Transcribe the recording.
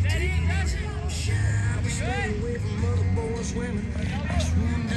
Stay away from other boys, women. That's one